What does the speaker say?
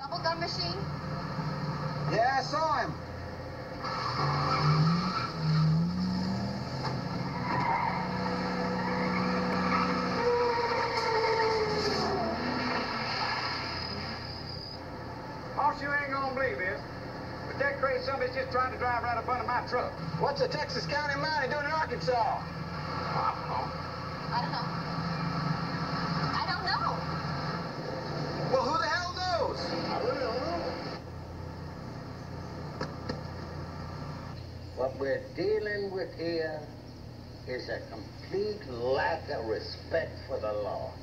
Bubblegum machine? Yeah, I saw him. Boss, you ain't gonna believe this, but that crazy somebody's just trying to drive right up under my truck. What's a Texas County Mountie doing in Arkansas? I don't know. I don't know. Well, who the hell knows? I really don't know. What we're dealing with here is a complete lack of respect for the law.